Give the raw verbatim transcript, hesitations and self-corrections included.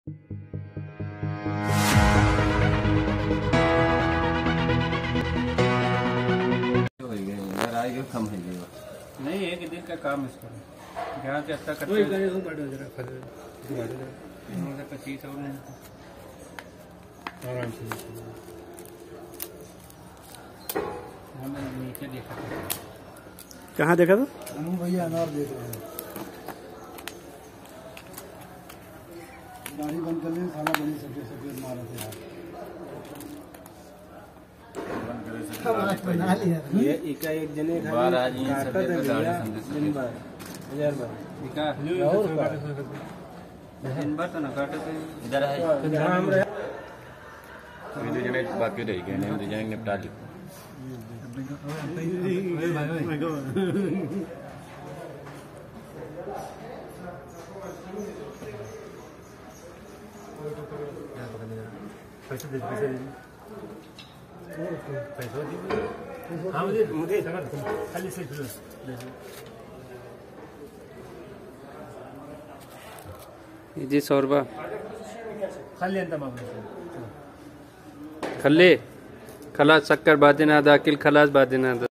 कम है नहीं, एक दिन का काम इसका जहाँ से अच्छा करते हैं पच्चीस और आराम से नीचे देखा था। कहाँ देखा था? भैया अनार देख रहे हैं, दाढ़ी बंद करने खाना बनी सफेद सफेद मारा थे बना लिया ये एका एक जने बार आज ये सफेद दाढ़ी दिन बार हजार बार एका और दिन बार तो ना काटते इधर है हम रहे वीडियो जने बाकी रह गए नहीं तो जाएंगे निपटा ली पैसे दे पैसे दे पैसा दे हाँ मुझे मुझे खाली से जी सौ रुपये खाली अंत खल्ले खलास शक्कर बादिना दाखिल खलास बादिना